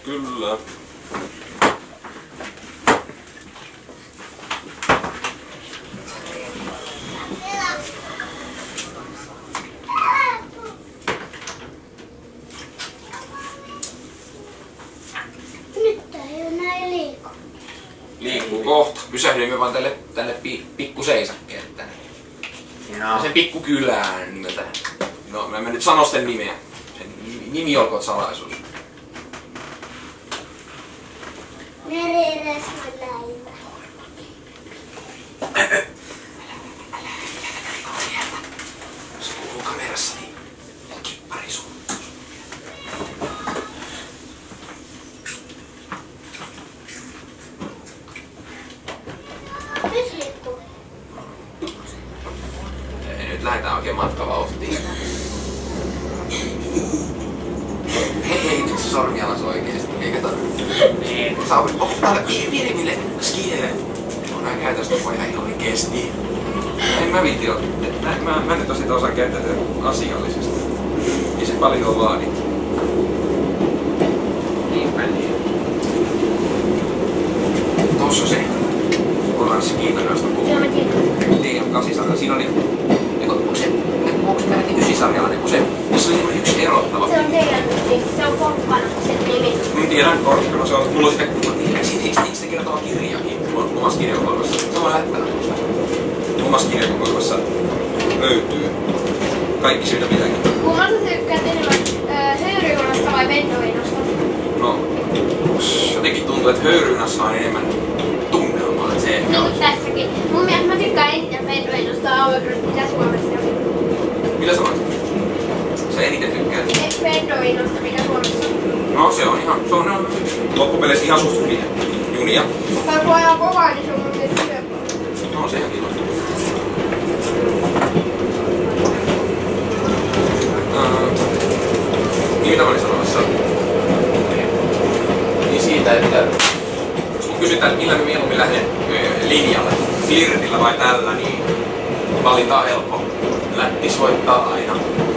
Kyllä. Nyt ei enää liiku. Liikkuu kohta. Pysähdyimme vaan tälle pikku seisakkeelle tänne. Joo. Sen pikku kylään nimeltä. No, mä en nyt sano sen nimeä. Sen nimi olkoon salaisuus. Meriresvaläimä. Se kuuluu kamerassa, niin kippari sun. Nyt liikkuu. Nyt lähdetään oikein matkavauhtiin. Hei, nyt se sormi alas oikeesti, eikä Niin. onko täällä pienemmille skideille? On aika käytöstä voi ihan oikeesti. En mä viitti mä nyt sitä osaa käyttää asiallisesti. Ei se paljon vaadi. Niinpä niin. Tossa se oranssi kiitonoista Joo, puhuu. mä tiedän. TM8-sarja. Siinä oli... Onko se peräti 9-sarjalainen? Missä oli semmonen yksi erottava. Se on teidän, se on Korppana sen nimi. Mä tiedän Korppana, se on... Mulla on sitä... Siitä kertoo kirjakin. Mulla on omassa kirjakokoelmassa. Se on lähtänä. Omassa kirjakokoelmassa löytyy kaikki siitä pitääkin. Kummasta sä tykkäät enemmän höyryjunasta vai pendoviinosta? No, jotenkin tuntuu, että höyrynassa on enemmän tunnelmaa. Se Niin ehkä on. kuin tässäkin. Mun mielestä mä tykkään eniten pendoviinosta aurinkoista, mitä Suomessa on. Mitä sanoit? Sä eniten tykkäät? Pendoviinosta, mikä Suomessa on. No se on ihan, se on loppupeleissä ihan suht hyviä junia. Tai kun ajaa kovaa, niin se on mun mielestä syö. No se ihan kiva. Niin mitä mä olin sanomassa? Niin siitä, että jos mun kysytään, että millä mä mieluummin lähden linjalle, flirtillä vai tällä, niin valinta on helppo. Lättis voittaa aina.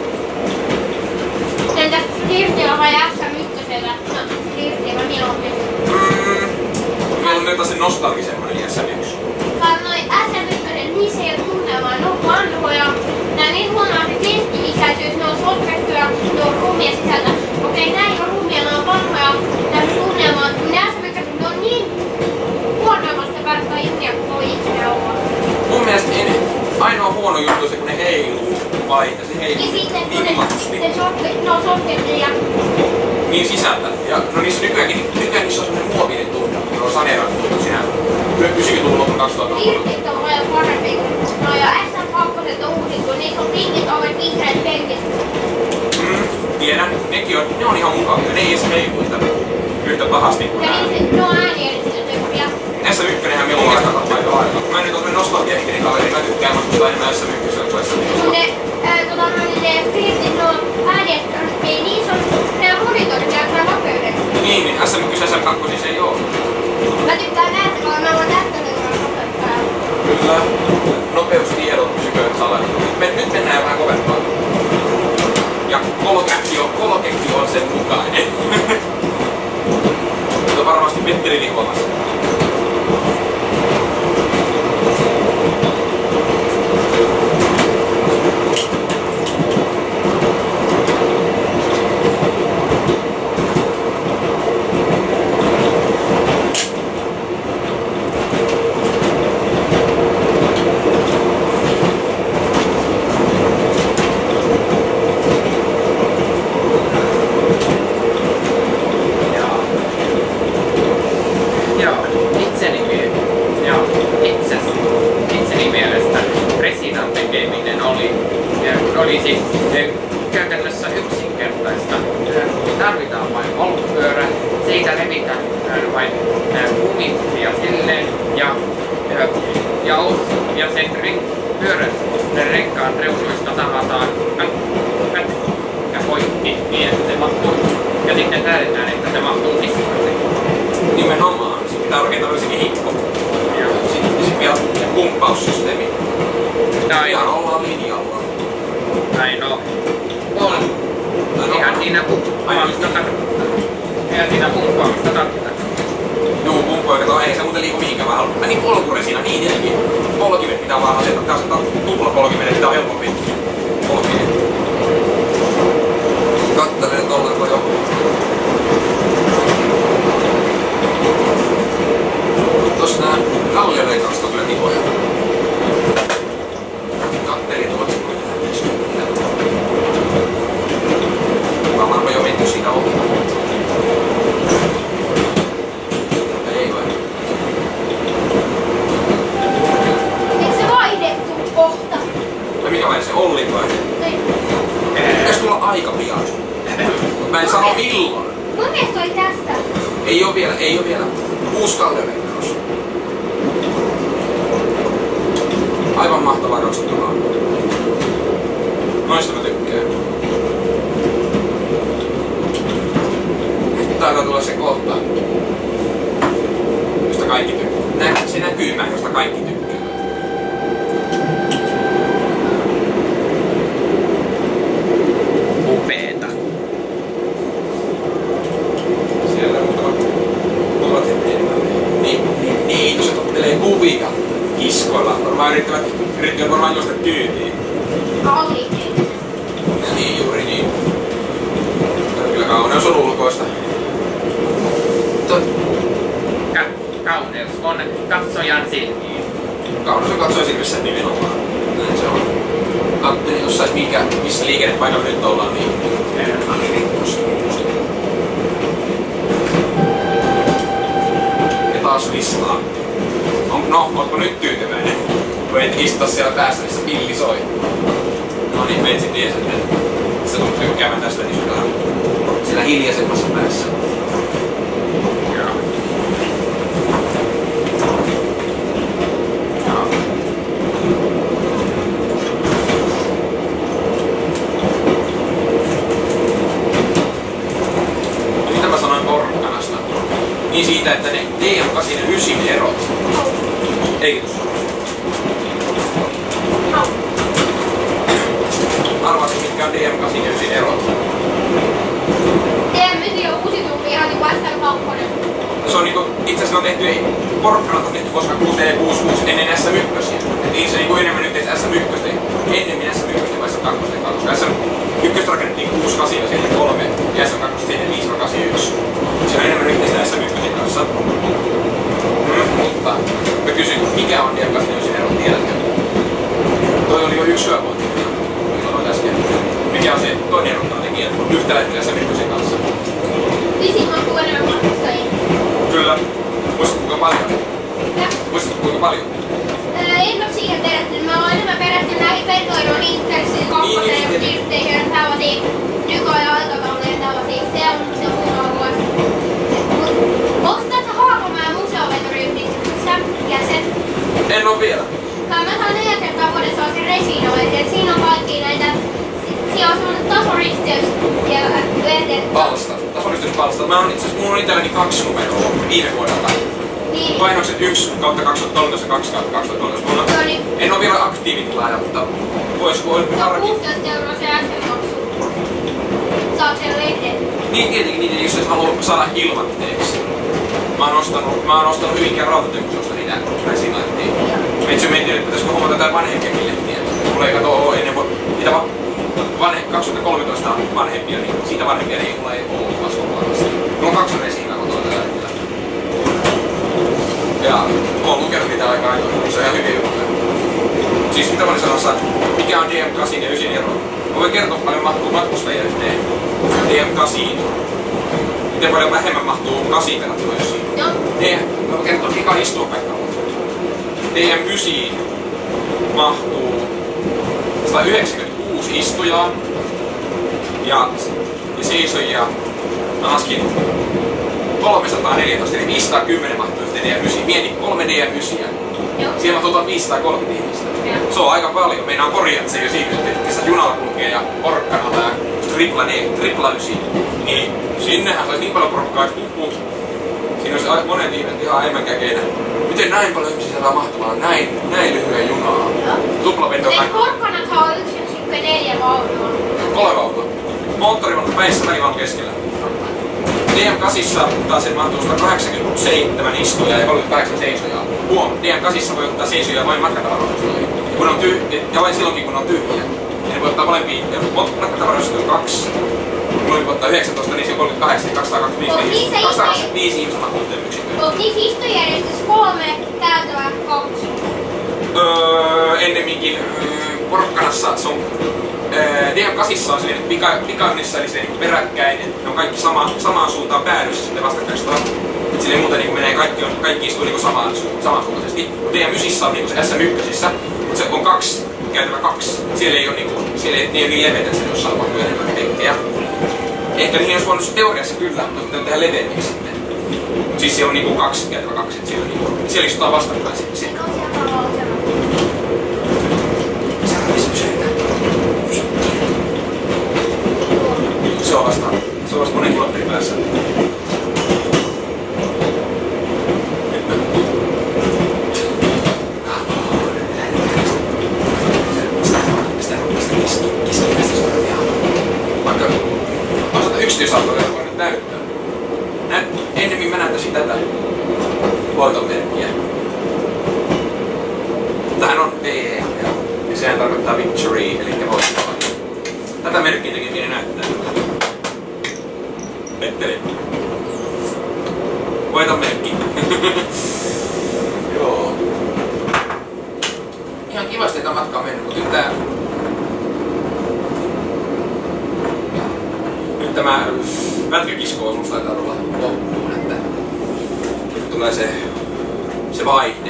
Entäs flirtillä vai SM1? No, flirtillä mieluummin. Meillä on jotain sen nostalgisemman SM1. Vaan noi SM1, niissä ei oo tunnelmaa, ne on vanhoja. Nää niin huomaa se keski-ikäisyys, ne on sotkettuja, ne on rumia sisältä. Okei, nää ei oo rumia, ne on vanhoja. Nää on tunnelmaa, kun ne SM1, ne on niin huonoimmasta päästä ihmisiä kuin voi ikinä olla. Mun mielestä ainoa huono juttu on se, kun ne heiluu. Vai se heiluu Ja sitten kun vimmatusti. ne on sotkettuja. Niin sisältä. Ja no niissä nykyään niissä on semmonen muovinen tunne. Ne on saneerattu siinä 90-luvun lopun 2000-luvun. Flirtit on paljon parempi kuin no ja SM2 on uusittu, niissä on pinkit ovet, vihreät penkit. Tiedän, ne on ihan mukavia. Ne ei edes heilu yhtä pahasti kuin Ja nää. niin ne on äänieristetyksiä. SM1:nhän meillä on aika lailla. Mä nyt olen nostalgia-ihminen kaveri, mä tykkään matkustaa enemmän SM1 kuin SM2. Ne flirtit, ne on äänieristetyksiä, niissä on ne monitorit ja nopeuden. Niin, SM1 ja SM2 siis ei oo. Mä tykkään näistä, kun mä voin tästä nopeuttaa. Kyllä. Nopeustiedot pysyköön salana. Nyt mennään vähän kovempaa. Ja koloketti on sen mukainen. Mutta varmasti Petterikin huomasi. Itseni mielestä Presidan tekeminen olisi käytännössä yksinkertaista. Tarvitaan vain polkupyörä, siitä revitään vain kumittia silleen ja sen pyörän renkaan reunoista sahataan ja poikki niin, että se mahtuu. Ja sitten säädetään, että se mahtuu sisään. Nimenomaan. Sitten pitää rakentaa myös kehikko. Sitten vielä kumppaussysteemi. Ihan ollaan linjalla. Näin on. On. Ihan siinä kumppaamista tarkoittaa. Ja siinä pumppaamista tarvitaan. Juu, pumppu, kato, ei se muuten liiku mihinkään vähän. Mä niin polkuresina, niin tietenkin. Polkimet pitää vaan asettaa tuplapolkimet, pitää helpompi polkien. Kattelen tolleko jo. Tossa nää kallioleikkaukset on kyllä kivoja. Kattelin tuot. Ollaanpa jo menty siitä ohi. Ei vai. Eikö se vaihdettu kohta? No mikä vai se Ollin vai? Pitäis tulla aika pian. Mä en sano milloin. Mun mielestä oli tästä. Ei oo vielä. Uusi kallioleikkaus. Aivan mahtavaa katsottavaa. Noista mä tykkään. Taitaa tulla se kohta, josta kaikki tykkää. Se näkymä, josta kaikki tykkää. Upeeta. Siellä muutamat niin, se tottelee kuvia kiskoilla. Yrittivät varmaan juosta kyytiin. Kalliin. Ja niin, juuri niin. Kyllä kauneus on ulkoista. Kauneus on katsojan silmiin. Kauneus on katsoja silmissä nimenomaan. Näin se on. Kattelin jossain missä liikennepaikalla nyt ollaan, niin ja taas listaa. Ootko nyt tyytyväinen? Voit istua siellä päässä, missä pilli soi. No niin, me ensin ties, että sä tulet tykkäämään tästä niin siellä hiljaisemmassa päässä. Mitä mä sanoin porkkanasta? Niin siitä, että ne DM8 ja 9 erot. Ei arvaatko mitkä on DM8 ja 9 erot? DM9 on uusitumpi ihan niinku SL2. Se on niinku, itse asiassa on tehty, porkkanat on tehty koska 6D66 ennen SM1. Et ei se niinku enemmän nyt teisi SM1, ennemmin SM1 vai SM2, koska SM1 rakennettiin 68 ja sitten 3 ja SM2 sitten 581. Se on enemmän yhteistä SM1 kanssa. Mutta mä kysyin, mikä on DM8 ja 9 ero, tiedätkö? Toi oli jo yksi yöpointti. Sanoin äsken. Mikä on se toinen erottaa-tekijä yhtäläinen SM1 kanssa? Visin on kuin enemmän matkustajia. Kyllä. Muistatko kuinka paljon? Muistatko kuinka paljon? En oo siihen perehtynyt. Mä oon enemmän perehtynyt näihin Pentoiron Intersin kakkoseen ja kirtteihin ja tällaisiin nykyajan aikakauden tällaisiin. Se on mun alue. Onko tässä Haapamäen museoveturiyhdistyksessä jäsen? En oo vielä. Kai mä saan 4 kertaa vuodessa on se resinointi, et siinä on kaikki näitä. Siellä on semmonen tasoristeys siellä lehden. Palsta. Tasoristeyspalsta. Mulla on itselläni 2 numeroa viime vuodelta. Niin. Painokset 1/2013 ja 2/2013. Mulla en oo vielä aktiivitilaajaa, mutta voisiko olla Se on harkita. 16 € se jäsenmaksu. Saat sen lehden. Niin tietenkin, jos et halua saada ilmatteeksi. Mä oon ostanut Hyvinkään Rautatyökusosta niitä resinointia. Mä itse mietin, että pitäisikö hommata jotain vanhempiakin lehtiä. Mulla ei kato ennen niitä 2013 vanhempia, niin siitä vanhempia niin mulla ei oo kasvapaikassa. Mulla on 2 resinaa kotoa tällä hetkellä. Ja mä oon lukenut niitä aika ajoin, se on ihan hyviä juttuja. Siis mitä mä olin sanossa, mikä on DM8 ja 9 ero? Mä voin kertoa paljon mahtuu matkustajia yhteen. DM8. Miten paljon vähemmän mahtuu 8 verrattuna 9. Joo. Mä voin kertoa mikä istuupaikka. DM9 mahtuu 196 istujaa ja seisojia. Mä laskin 314, eli 510 mahtuu yhteen DM9. Mieti 3 DM9. Joo. Siellä on 530 ihmistä. Se on aika paljon. Meinaan korjata se jo siitä, että sitä junalla kulkee ja porkkanalla ja tripla 9. Niin sinnehän saisi niin paljon porkkaa, että huppuu. Siinä olisi monet ihmiset ihan emänkäkeinä. Miten näin paljon ihmisiä saadaan mahtumaan näin lyhyen junaa? Tuplavento Eikö porkkanathan on 1,4 vaunua? 3 vaunua. Moottorivaunu päissä, välivaunu keskellä. DM8 taas se mahtuu 187 istujaa ja 38 seisojaa. Huom, DM8 voi ottaa seisojaa vain matkatavaroistoihin. Ja vain silloinkin kun on tyhjiä. Ja ne voi ottaa molempia. Matkatavaroistoja on 2. Mulla voi ottaa 19, niin se on 38 ja 225 ihmistä mahtuu yksikköön. Onko niissä istojärjestys 3, käytävä 2? Ennemminkin porkkanassa se on DM8 on silleen pikannissa, eli se peräkkäin, ne on kaikki samaan suuntaan päädyssä sitten vastakkaista. Et silleen muuten niin menee kaikki istuu niin samansuuntaisesti. DM9 on niin se SM1, mutta se on 2, käytävä 2. Siellä ei ole niin leveitä, että se jos saa vaikka enemmän penkkejä. Ehkä niihin olisi voinut teoriassa kyllä, mutta pitää tehdä leveämmiksi sitten. Mut siis siellä on niinku 2, käytävä 2, et siellä istutaan vastakkain sitten. Mikä on siellä tavalla? Se on vasta monen kilometrin päässä. Vaikka yksityisautoja voi nyt näyttää. Ennemmin mä näyttäisin tätä voitonmerkkiä. Tämähän on VE ja sehän tarkoittaa victory, eli voittoa. Tätä merkkiä tekeminen näyttää. Petteri. Voiton merkki. Joo. Ihan kivasti tätä matkaa mennyt, mutta nyt tämä pätkäkisko-osuus taitaa olla loppuun, että tulee se vaihde.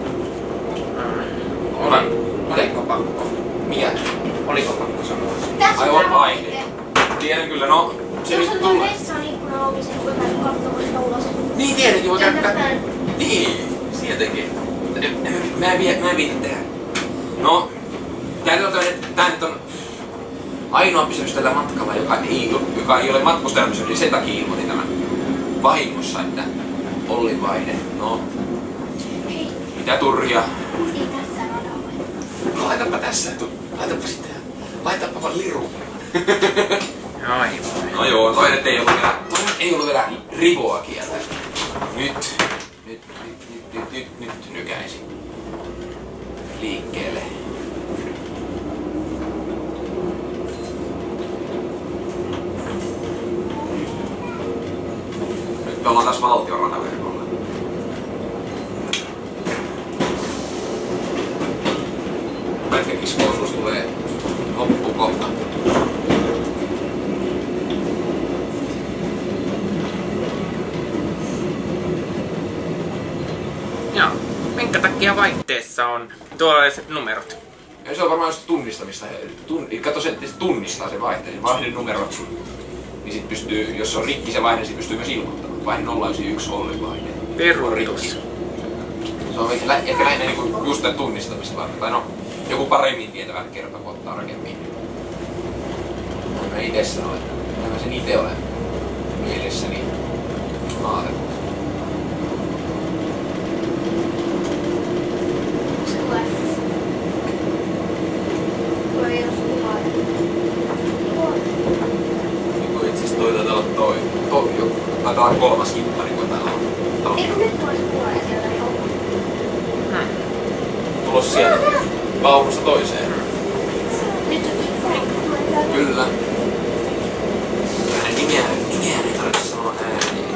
Oliko pakko? Mikä? Oliko pakko sanoa? Tässä Ai on vaihde. Tiedän kyllä, no se jos nyt on tuon tulee. vessan ikkuna ovi, sen voi käydä katsomassa ulos. Niin tietenkin voi käydä. Tänne. Niin, tietenkin. Mä en viitä tehdä. No, tää nyt on ainoa pysähdys tällä matkalla, joka ei ole matkustajan pysähdys, niin sen takia ilmoitin tämän vahingossa, että Olli vaihde. No, Hei, mitä turhia. ei tässä radalla. No laitapa tässä, laitapa sitten. Laitapa vaan liru. Aivan. No joo, toinen ei ollut vielä rivoa kieltä. Nyt nykäisin. Liikkeelle. Nyt me ollaan taas valtion rataverkolla. Pätkäkisko-osuus tulee loppukohta. Joo. Minkä takia vaihteessa on tuollaiset numerot? Ja se on varmaan just tunnistamista. Kato se, että se tunnistaa se vaihteen numerot. Niin sit pystyy, jos se on rikki se vaihde, niin pystyy myös ilmoittamaan. Vaihde 091 Olli vaihde. Peruutus. Se on ehkä lähinnä niinku just tämän tunnistamista varten. Tai no, joku paremmin tietävä kertoo, kun ottaa tarkemmin. Mä ite sanoin, että mä sen ite olen mielessäni ajatellut. Se tulee. Tulee jos kuvaa. Niinku itse asiassa taitaa olla kolmas kippari, kun täällä on. Eikö nyt tulisi kuvaa ja siellä ei ole? Tulossa sieltä vaunusta toiseen. Nyt on kippari. Kyllä. Hänen nimeään ei tarvitse sanoa ääneen.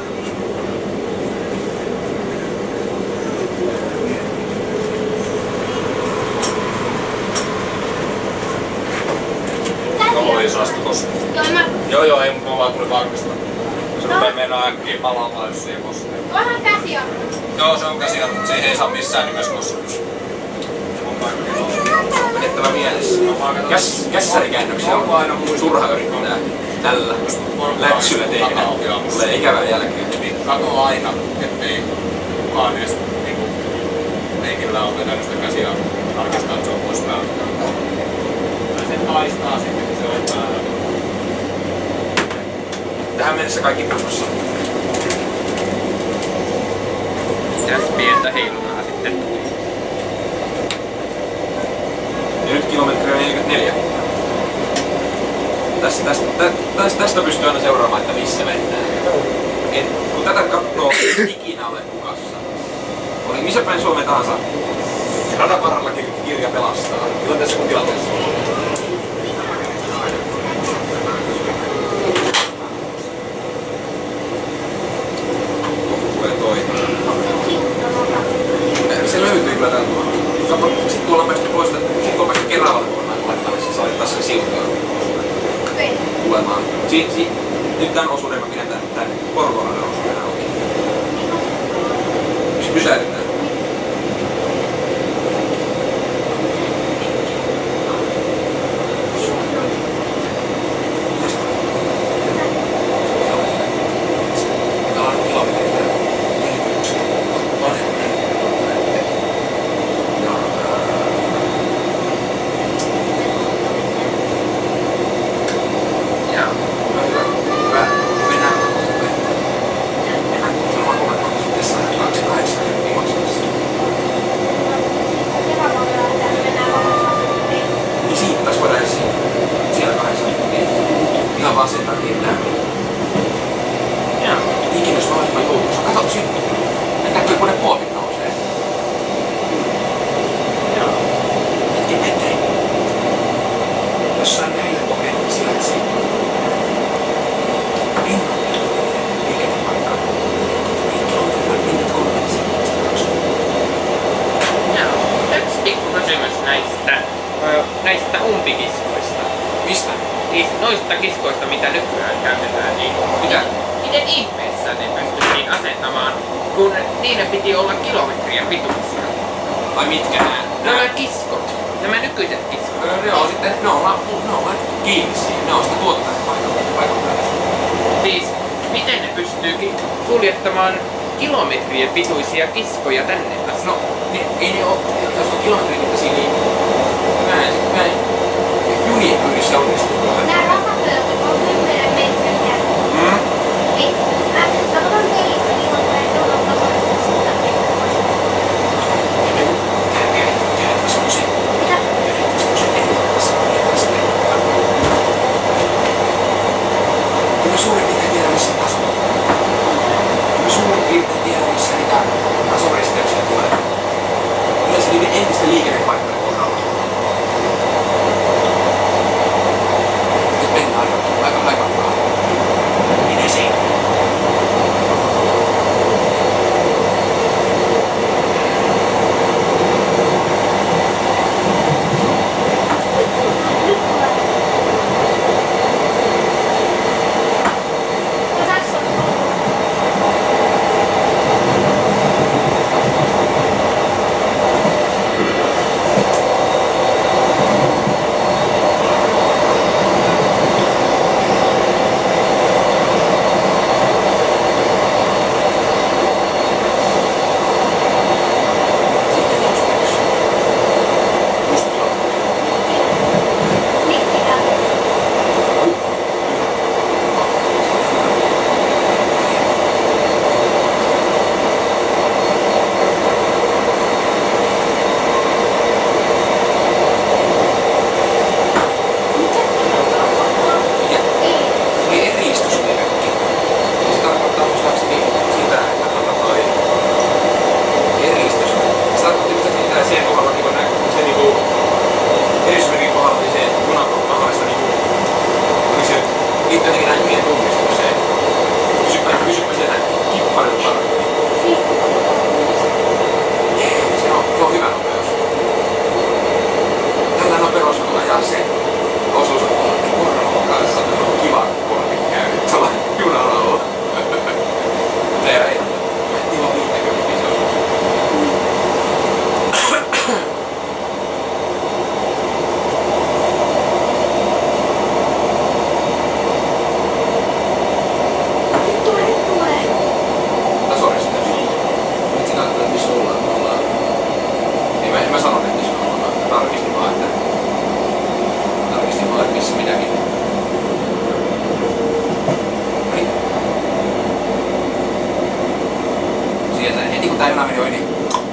Oli sastu tossa. Joo, ei mun vaan tuli varmistaa. Se rupee mennä äkkiä palaamaan, jos se ei koskee. Onhan käsi on. Joo, se on käsiä, mutta se ei saa missään nimessä koskea. Pidettävä mielessä. Kässärikäännöksiä on turha yrittää tällä läksyllä tehdä. Tulee ikävää jälkeen. Niin kato aina, ettei kukaan edes niinku leikillä ole vetänyt sitä käsiä tarkistaa, että se on pois päältä. Tai sen haistaa sitten, kun se on päällä. Tähän mennessä kaikki kunnossa. Tässä pientä heilunaa sitten. Ja nyt kilometriä 44. Tästä pystyy aina seuraamaan, että missä mennään. kun tätä katsoo, ei ikinä ole hukassa. Oli missä päin Suomeen tahansa. Radan varrella kirja pelastaa. Tilanteessa kun tilanteessa. Tulee toi. Se löytyy kyllä täältä. Sitten tuolla on päästy pois, sitten tuolla on päästy Keravalle laittaa, niin se laittaa sen siutaan tulemaan. Nyt tän osuuden mä pidän tän Porvooran osuuden auki. Jos pysäytetään. Näistä umpikiskoista. Mistä? Noista kiskoista, mitä nykyään käytetään, niin miten ihmeessä ne pystyttiin asentamaan, kun niiden piti olla kilometriä pituisia? Ai mitkä nää? Nämä kiskot. Nämä nykyiset kiskot. Ne on sitten, ne on laitettu kiinni siihen. Ne on sitä tuotetaan paikan päällä. Siis, miten ne pystyy kuljettamaan kilometrien pituisia kiskoja tänne asti? No, ei ne oo, jos on kilometrin mittaisia, niin mä en junien kylissä onnistu. Nää ratapöydät on 10 metriä. Mä katson pelistä, niin on tulee seuraavan tasoista sitä metriä. Mitä? Kyllä suurin piirtein tiedä missä tasolla. Kyllä suurin piirtein tiedä missä niitä tasoristeyksiä tulee. Yleensä niiden entisten liikennepaikkojen kohdalla. Nyt mennään aika haikankaan. Minä se. tää juna meni ohi, niin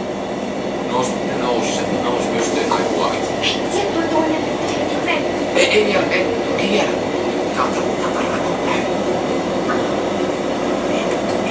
nousi pystyyn noin puolit. Se tuli toinen. Ei vielä. Tää on tarkoittaa.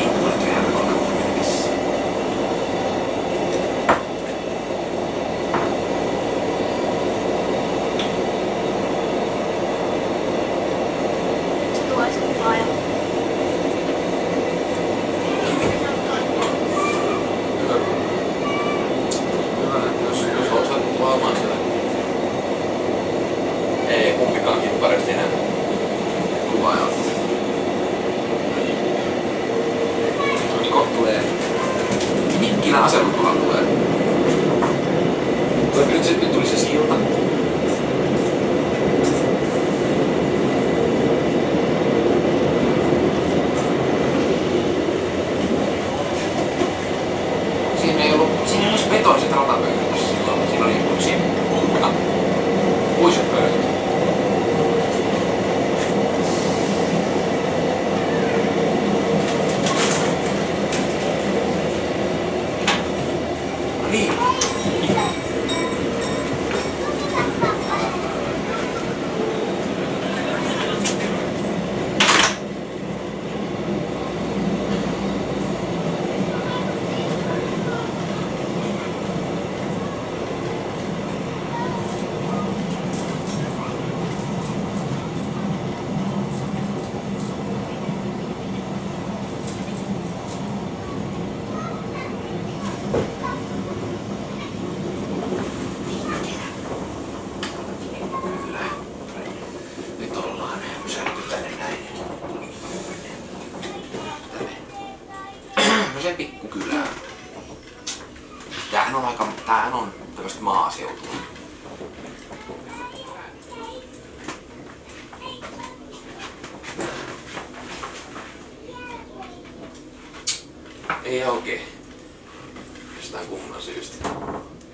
kumpikaan kipparista enää kuvaajalta. Niin kohta tulee mikkinä asennuttuna tulee. Nyt tuli se silta. Siinä ei ollut betoniset ratapöydät tässä silloin. Siinä oli yksi puuta. Puiset pöydät. No niin. Nyt ollaan pysähty tänne näin. No se pikkukylään. Tämähän on tämmöistä maaseutua. Ei oikein. Jostain kumman syystä.